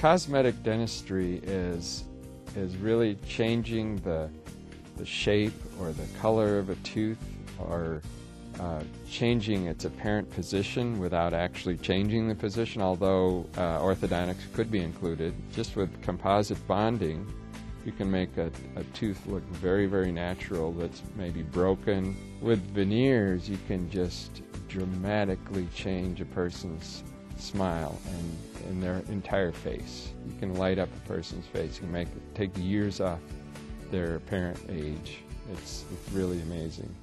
Cosmetic dentistry is really changing the shape or the color of a tooth, or changing its apparent position without actually changing the position, although orthodontics could be included. Just with composite bonding, you can make a tooth look very, very natural that's maybe broken. With veneers, you can just dramatically change a person's smile and their entire face. You can light up a person's face. You can take years off their apparent age. It's really amazing.